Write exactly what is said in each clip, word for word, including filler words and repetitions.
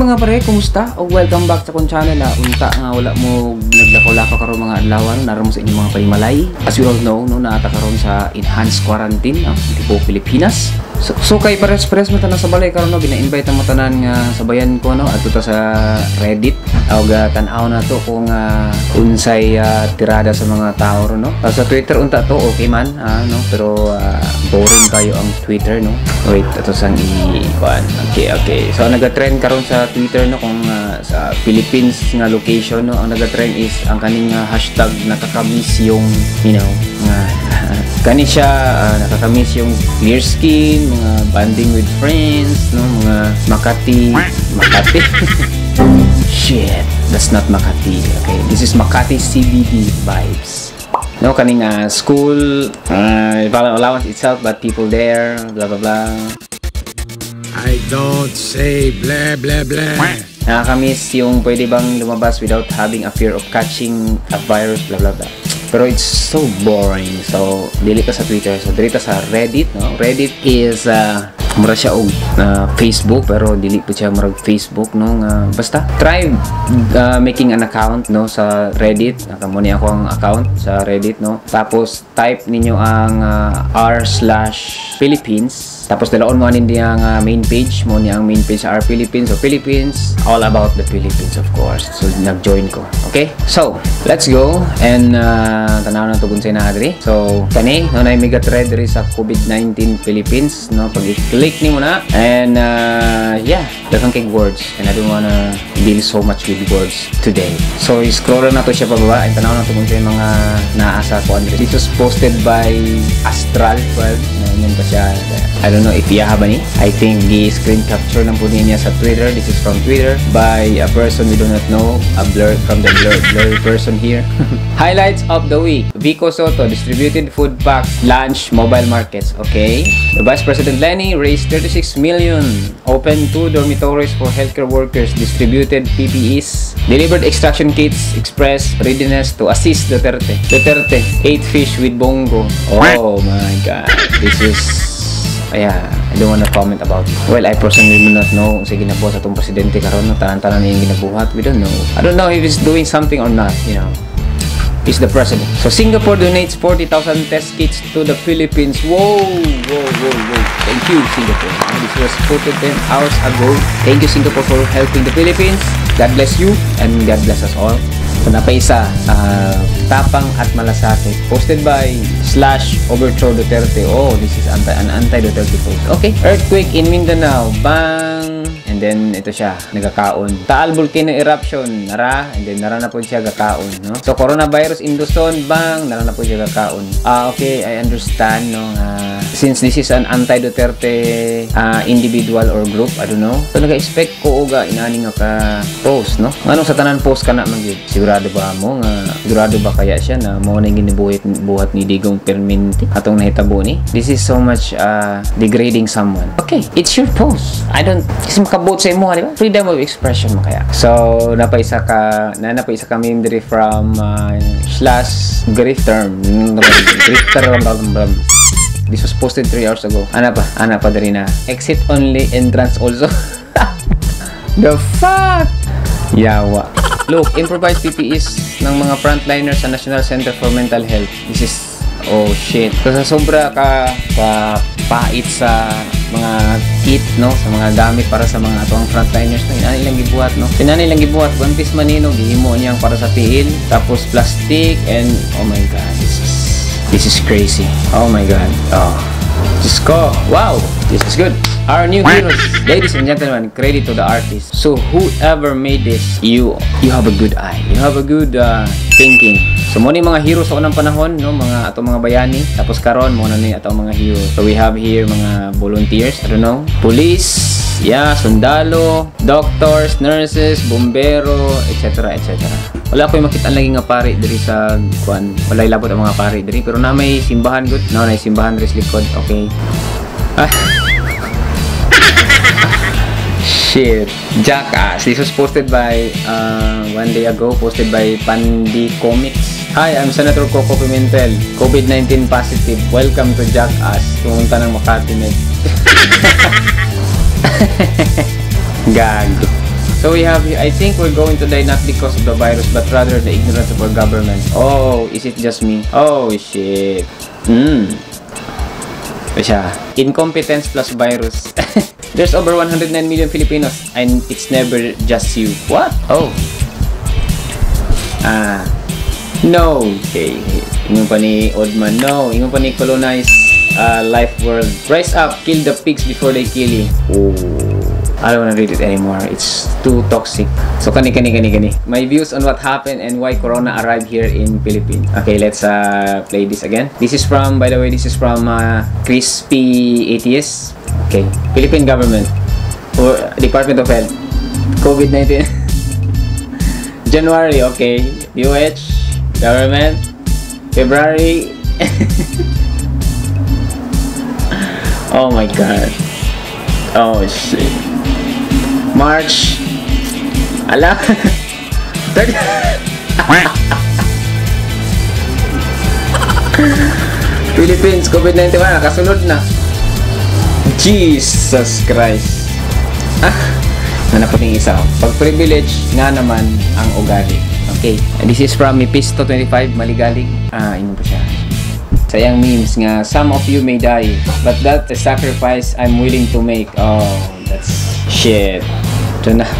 mga pare, kumusta? O welcome back sa kong channel ha. Unta nga wala mo naglako-lako karon mga adlawan naron mo sa inyong mga panimalay. As you all know, no, naata karon sa enhanced quarantine ang tipo Pilipinas. So, so kay pares-pares mo tanan sa balay karon no, gina-invite mo tanan nga sabayan ko no adto ta sa Reddit. Og uh, tan-aw na to kung uh, unsay uh, tirada sa mga tao no. Uh, sa Twitter unta to okay man, uh, no, pero uh, boring kayo ang Twitter no. Wait, ato sang i-kuan. Okay, okay. So naga-trend karon sa Twitter no kung uh, sa Philippines nga location no, ang naga-trend is ang kaning uh, hashtag nakakamiss yung you know nga uh, kani siya uh, nakakamiss yung clear skin, mga bonding with friends no, mga Makati Makati shit, that's not Makati. Okay, this is Makati C B D vibes. No, kaning uh, school uh, allowance itself but people there blah blah blah. I don't say blah blah blah. Nakakamiss yung pwede bang lumabas without having a fear of catching a virus blah blah blah. Pero it's so boring. So dili ka sa Twitter, so dili ka sa Reddit no. Reddit is uh, mura siya og uh, Facebook pero dili po siya murag Facebook no nga basta try uh, making an account no sa Reddit. Nakamo ni ako ang account sa Reddit no. Tapos type ninyo ang uh, r slash Philippines. Tapos dalaon mo anin diyang uh, main page mo niya ang main page sa R Philippines. So Philippines, all about the Philippines of course. So nag-join ko. Okay? So, let's go and uh, tanaw na tugon sa inadri. So, kani no na mega thread diri sa COVID nineteen Philippines no pag i-click nimo na and uh, yeah, daghang kay words and I don't wanna deal so much with words today. So, scroll na to siya pababa and tanaw na tugon sa mga naasa ko andre. This was posted by Astral twelve. No, pa siya. I don't know if iyaha ba ni. I think the screen capture ng punin niya sa Twitter. This is from Twitter by a person we do not know. A blur from the blur blurry person here. Highlights of the week. Vico Soto distributed food packs, lunch, mobile markets. Okay. The Vice President Lenny raised thirty-six million. Opened two dormitories for healthcare workers. Distributed P P Es. Delivered extraction kits. Express readiness to assist Duterte. Duterte ate fish with bongo. Oh my God. This is yeah, I don't wanna comment about it. Well, I personally do not know kung sige na po sa itong presidente karon no, tanan-tanan na yung ginabuhat. We don't know. I don't know if he's doing something or not, you know. He's the president. So, Singapore donates forty thousand test kits to the Philippines. Whoa! Whoa, whoa, whoa. Thank you, Singapore. This was quoted ten hours ago. Thank you, Singapore, for helping the Philippines. God bless you and God bless us all. So, napaisa, uh, tapang at malasakit. Posted by slash overthrow Duterte. Oh, this is anti an anti-Duterte post. Okay. Earthquake in Mindanao. Bang! And then, ito siya. Nagkakaon. Taal volcano eruption. Nara. And then, nara na po siya gakaon. No? So, coronavirus in Luzon. Bang! Nara na po siya gakaon. Ah, okay. I understand. No? Uh, since this is an anti-Duterte uh, individual or group, I don't know. So, nag-expect ko uga inani nga ka post, no? Anong sa tanan post ka na mag-yun? Sigurado ba mo nga? Sigurado ba kaya siya na mo na ginibuhat buhat ni Digong Perminti atong nahitabo ni? This is so much uh, degrading someone. Okay, it's your post. I don't kasi makabot sa imo, di ba? Freedom of expression mo kaya. So, napaisa ka na napaisa ka meme diri from uh, slash grief term. Grief term. This was posted three hours ago. Ana pa? Ana pa diri na. Exit only, entrance also. The fuck? Yawa. Look, improvised P P Es ng mga frontliners sa National Center for Mental Health. This is, oh shit. So, sa sobra ka, ka pait sa mga kit, no? Sa mga gamit para sa mga atong frontliners na inani lang gibuhat, no? Inani lang gibuhat. One piece manino, gihimo niyang para sa tiil. Tapos plastic and, oh my God, this is, this is crazy. Oh my God. Oh. Just go. Wow. This is good. Our new heroes, ladies and gentlemen, credit to the artist. So whoever made this, you you have a good eye. You have a good uh, thinking. So mo ni mga hero sa unang panahon, no, mga ato mga bayani. Tapos karon mo na ni ato mga hero. So we have here mga volunteers, I don't know, police, yeah, sundalo, doctors, nurses, bombero, et cetera et cetera. Wala ko'y makita lagi nga pari diri sa kuan. Wala ilabot ang mga pari diri pero na may simbahan good. No, na simbahan diri sa likod. Okay. Ah. Shit. Jackass. This was posted by uh, one day ago. Posted by Pandi Comics. Hi, I'm Senator Coco Pimentel. COVID nineteen positive. Welcome to Jackass. Pumunta ng Makati Med. Gago. So we have, I think we're going to die not because of the virus, but rather the ignorance of our government. Oh, is it just me? Oh, shit. Hmm. Siya. Incompetence plus virus. There's over one hundred nine million Filipinos and it's never just you. What? Oh. Ah. No. Okay. Ingon pa ni Oddman. No. Ingon pa ni Colonize uh, Life World. Rise up. Kill the pigs before they kill you. Oh. I don't wanna read it anymore. It's too toxic. So kani kani kani kani. My views on what happened and why Corona arrived here in Philippines. Okay, let's uh, play this again. This is from, by the way, this is from uh, Crispy Atheist. Okay, Philippine government or Department of Health. COVID nineteen. January. Okay, D O H government. February. Oh my god. Oh shit. March. Ala. Philippines, COVID nineteen na, kasunod na. Jesus Christ. Ah, nanapot yung isa. Pag privilege nga naman ang ugali. Okay. And this is from Mipisto twenty-five, Maligalig. Ah, inom pa siya. Sayang memes nga, some of you may die, but that's a sacrifice I'm willing to make. Oh, that's shit. Ito na.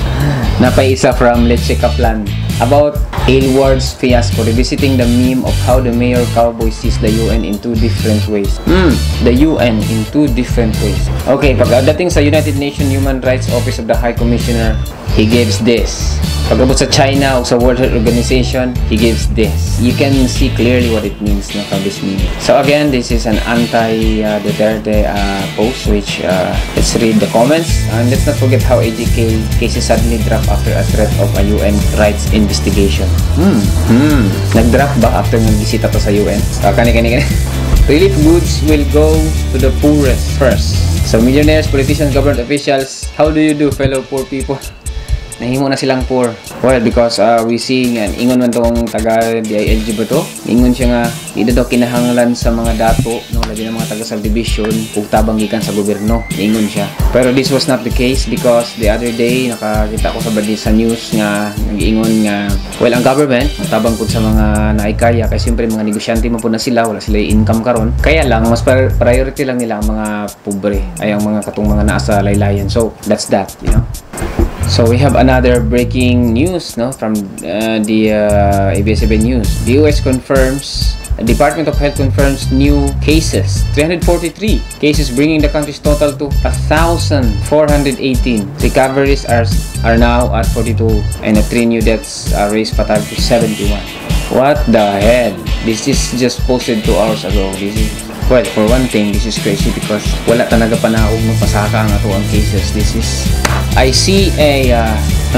Napaisa from Leche Kaplan about Aylward's fiasco, revisiting the meme of how the mayor cowboy sees the U N in two different ways. Hmm, the U N in two different ways. Okay, pagdating sa United Nations Human Rights Office of the High Commissioner, he gives this. Pagabot sa China o sa World Health Organization, he gives this. You can see clearly what it means no, from this meme. So again, this is an anti-Duterte uh, uh, post, which uh, let's read the comments. And let's not forget how A J K cases suddenly drop after a threat of a U N rights investigation. Hmm, hmm. Nag-drop ba after nag-bisita pa sa U N? Uh, kani, kani, kani. Relief goods will go to the poorest first. So millionaires, politicians, government officials, how do you do, fellow poor people? Nahimo na silang poor. Well, because uh, we see nga, ingon man tong taga D I L G ba to? Ingon siya nga, hindi daw kinahanglan sa mga dato, no, labi ng mga taga subdivision, ug tabang gikan sa gobyerno. Ingon siya. Pero this was not the case because the other day, nakakita ko sa badi sa news nga, nag-ingon nga, well, ang government, tabang po sa mga naikaya, kasi siyempre mga negosyante mo po na sila, wala sila income karon. Kaya lang, mas priority lang nila ang mga pobre, ay ang mga katong mga nasa laylayan. So, that's that, you know. So we have another breaking news, no, from uh, the uh, A B S C B N News. The U S confirms, the Department of Health confirms new cases, three hundred forty-three cases, bringing the country's total to one thousand four hundred eighteen. Recoveries are are now at forty-two, and the three new deaths are raised patag to seventy-one. What the hell? This is just posted two hours ago. This is, well, for one thing, this is crazy because wala talaga panaog magpasaka ang ato ang cases. This is, I see a uh,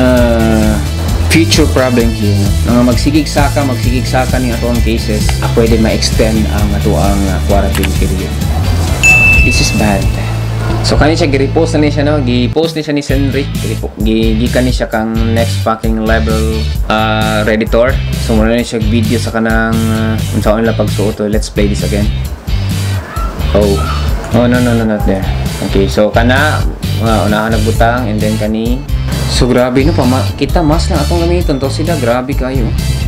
uh, future problem here. No? Nga magsigig saka, magsigig saka ni ato ang cases, ah, pwede ma-extend ang ato ang uh, quarantine period. This is bad. So kani siya gi-repost na ni siya, no? Gi-post ni siya ni Senric, gi-gikan ni siya kang next fucking level uh, Redditor. So muna ni siya video sa kanang uh, unsaon nila pagsuot. Let's play this again. Oh. Oh no no no not there. Okay, so kana uh, unahan nagbutang and then kani. So grabe no pa ma kita mas lang atong gamiton to sila, grabe kayo.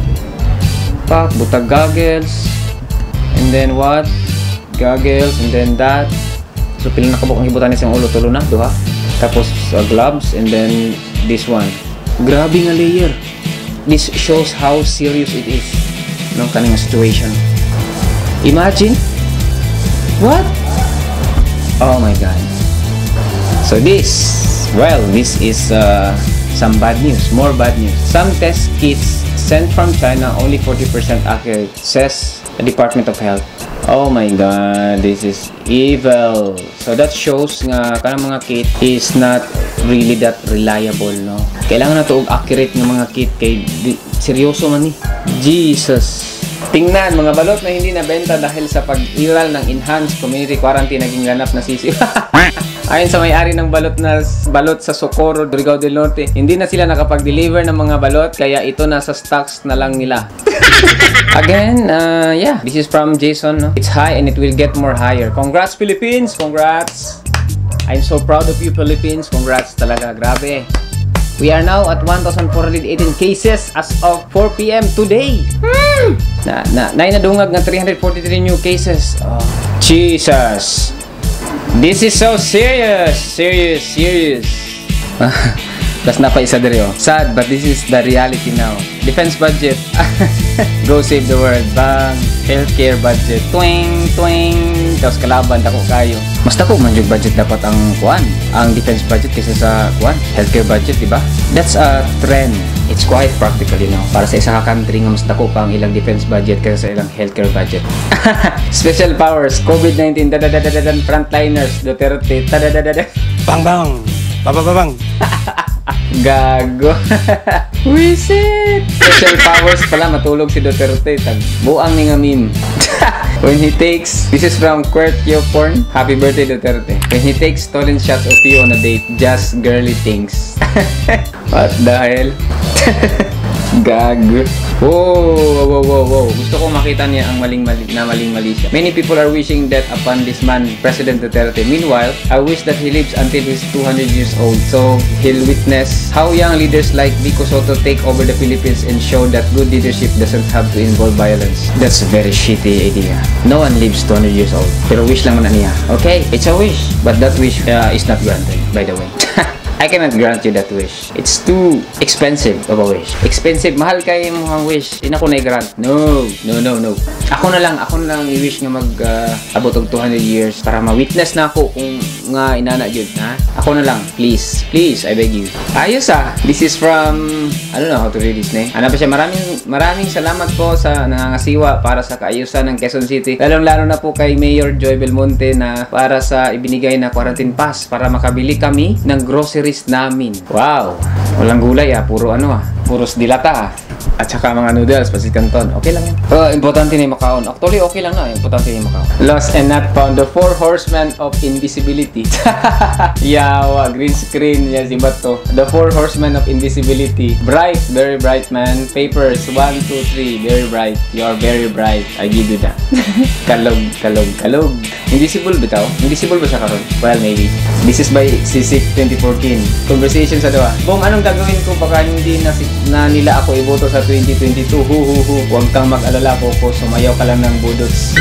Pak butag goggles and then what? Goggles and then that. So piling nakabuk ang ibutan niya sa ulo, tulo na duha. Tapos uh, gloves and then this one. Grabe nga layer. This shows how serious it is. No kaning situation. Imagine. What? Oh my god. So this, well, this is uh, some bad news, more bad news. Some test kits sent from China only forty percent accurate, says the Department of Health. Oh my god, this is evil. So that shows nga kanang mga kit is not really that reliable, no? Kailangan na to og accurate nga mga kit kay di, seryoso man ni. Jesus. Tingnan, mga balot na hindi nabenta dahil sa pag-iral ng enhanced community quarantine naging ganap na sisi. Ayon sa may-ari ng balot na balot sa Socorro, Surigao del Norte, hindi na sila nakapag-deliver ng mga balot kaya ito nasa stocks na lang nila. Again, uh, yeah, this is from Jason. No? It's high and it will get more higher. Congrats Philippines! Congrats! I'm so proud of you Philippines. Congrats talaga. Grabe. We are now at one thousand four hundred eighteen cases as of four p m today. Hmm. Na na nay nadungag nga three hundred forty-three new cases. Oh, Jesus. This is so serious, serious, serious. Plus na pa isa diri oh. Sad, but this is the reality now. Defense budget. Go save the world. Bang. Healthcare budget. Twing, twing. Tapos kalaban, dako kayo. Mas dako man yung budget dapat ang kuan. Ang defense budget kaysa sa kuan. Healthcare budget, di ba? That's a trend. It's quite practical, you know. Para sa isa ka country nga mas dako pa ang ilang defense budget kaysa sa ilang healthcare budget. Special powers. COVID nineteen. Dadadadadan. Frontliners. Duterte. Dadadadadan. Bang bang. Bababang. Gago. Wisit. Special powers pala, matulog si Duterte. Tag buang ni nga meme. When he takes, this is from Quertio Porn. Happy birthday Duterte. When he takes stolen shots of you on a date, just girly things. What the hell? Gago. Whoa, whoa, whoa, whoa. Gusto ko makita niya ang maling-mali na maling-mali siya. Many people are wishing death upon this man, President Duterte. Meanwhile, I wish that he lives until he's two hundred years old, so he'll witness how young leaders like Vico Soto take over the Philippines and show that good leadership doesn't have to involve violence. That's a very shitty idea. No one lives two hundred years old. Pero wish lang man niya. Okay, it's a wish. But that wish uh, is not granted, by the way. I cannot grant you that wish. It's too expensive of a wish. Expensive, mahal kayo yung mga wish. Hindi na ko na-grant. No, no, no, no. Ako na lang, ako na lang i-wish nga mag-abot uh, og two hundred years para ma-witness na ako kung nga inana yun, ha? Ako na lang, please. Please, I beg you. Ayos ah. This is from, I don't know how to read this name. Ano pa siya, maraming, maraming salamat po sa nangangasiwa para sa kaayusan ng Quezon City. Lalong-lalo na po kay Mayor Joy Belmonte na para sa ibinigay na quarantine pass para makabili kami ng groceries namin. Wow! Walang gulay ah, puro ano ah, puros dilata ah. At saka mga noodles, pasit canton. Okay lang yan. Oh, importante na yung makaon. Actually, okay lang na. Importante na yung makaon. Lost and not found. The four horsemen of invisibility. Yawa, green screen. Yan si Bato. The four horsemen of invisibility. Bright, very bright man. Papers, one, two, three. Very bright. You are very bright. I give you that. Kalog, kalog, kalog. Invisible bitaw? Invisible ba siya karon? Well, maybe. This is by C S I C twenty fourteen. Conversation sa dawa. Bong, anong gagawin ko baka hindi na, na nila ako iboto sa twenty twenty-two? Hu hu hu. Huwag kang mag-alala, Coco. Sumayaw ka lang ng budots.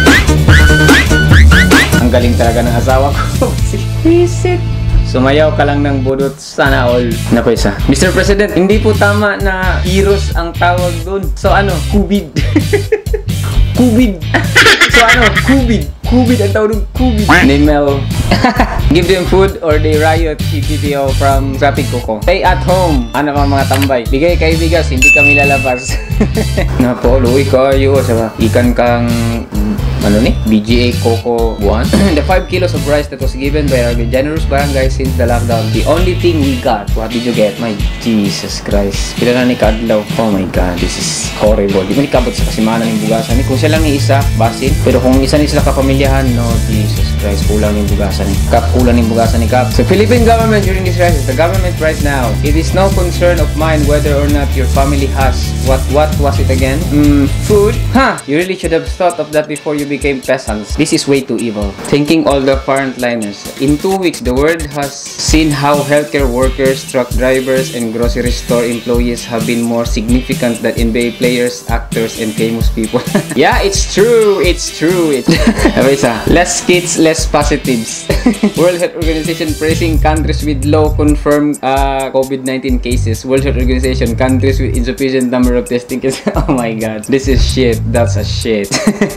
Ang galing talaga ng asawa ko. Visit. Sumayaw ka lang ng budots. Sana all. Na po isa. Mister President, hindi po tama na heroes ang tawag doon. So ano? Kubid. Kubid. So ano? Kubid. Kubid ang tawag doon. Kubid. Nimel. Give them food or they riot. C P T O from Traffic Coco. Stay at home. Ano pa mga tambay? Bigay kay bigas, hindi kami lalabas. Napo, luwi kayo. Sa ikan kang ano ni? B G A Coco one. The five kilos of rice that was given by our generous barangay since the lockdown. The only thing we got. What did you get? My Jesus Christ. Pila na ni Kadlaw. Oh my God. This is horrible. Di ba ni kabot sa kasimanan ng bugasan ni? Kung siya lang ni isa, basin. Pero kung isa ni sila kapamilyahan, no, Jesus Christ. Kulang ng bugasan ni Kap. Kulang ng bugasan ni Kap. So Philippine government during this crisis. The government right now. It is no concern of mine whether or not your family has. What, what was it again? Mm, food? Huh. You really should have thought of that before you became peasants. This is way too evil. Thinking all the frontliners. In two weeks, the world has seen how healthcare workers, truck drivers, and grocery store employees have been more significant than N B A players, actors, and famous people. Yeah, it's true. It's true. It's less kids, less positives. World Health Organization praising countries with low confirmed uh, COVID nineteen cases. World Health Organization countries with insufficient number of testing cases. Oh my God. This is shit. That's a shit.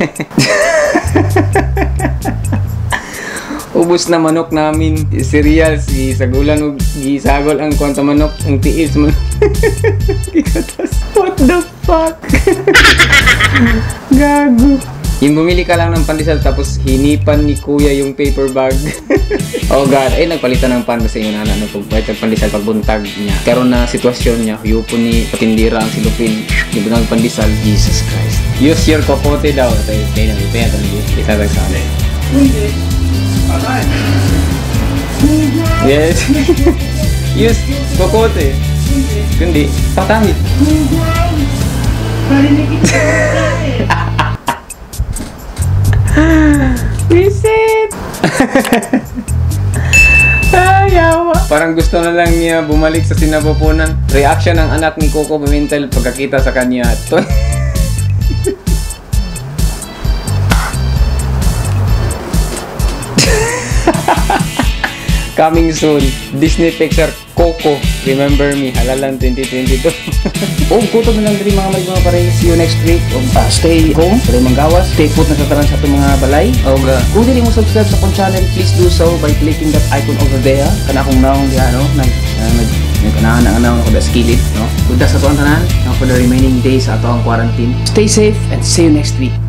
Ubus na manok namin. Cereals, gisagulan o gisagol ang kwanta manok. Ang tiis manok. What the fuck? Gago. Yung bumili ka lang ng pandesal tapos hinipan ni kuya yung paper bag. Oh God, eh nagpalitan ng pan sa inyo na ano pagbayad ng pandesal pagbuntag niya. Karon na sitwasyon niya, yupo ni patindira ang silupin. Gibunang pandesal, Jesus Christ. Use your kokote daw. Tayo, tayo na, ipaya ito na itatag sa akin. Yes. Use kokote. Kundi, patahit. Visit! Ayaw. Parang gusto na lang niya bumalik sa sinapupunan. Reaction ng anak ni Coco Pimentel pagkakita sa kanya. Coming soon, Disney Pixar Coco, Remember Me, halalan twenty twenty-two. O, kuto na lang din mga malig mga pare. See you next week. O, uh, stay home, pare manggawas. Stay put na sa taran sa itong mga balay. O, uh, kung hindi mo subscribe sa akong channel, please do so by clicking that icon over there. Kana akong naong di ano, nag, uh, nag, nagkanahan-anahan ako da skillet, no? Good sa tuwan tanan, no, for the remaining days sa ato ang quarantine. Stay safe and see you next week.